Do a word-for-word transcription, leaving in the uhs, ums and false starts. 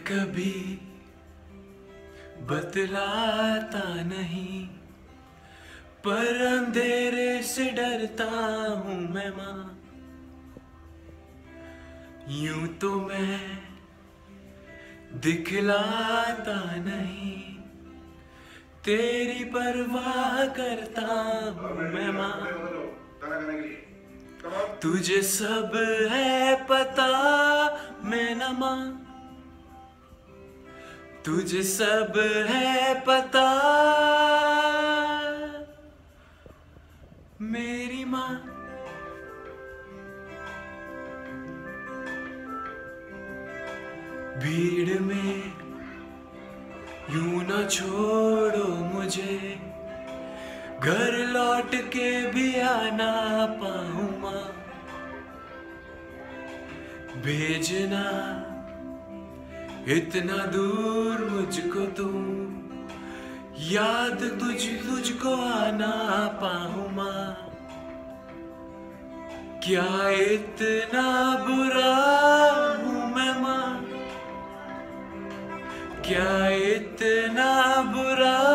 कभी बतलाता नहीं, पर अंधेरे से डरता हूँ मैं माँ। यूं तो मैं दिखलाता नहीं, तेरी परवाह करता हूँ मैं माँ। तुझे सब है पता मैं न माँ, तुझे सब है पता मेरी माँ। भीड़ में यूं न छोड़ो मुझे, घर लौट के भी आना पाऊँ माँ। भेजना इतना दूर मुझको तुम, याद तुझ तुझको आना पाऊँ माँ। क्या इतना बुरा हूँ मैं माँ, क्या इतना बुरा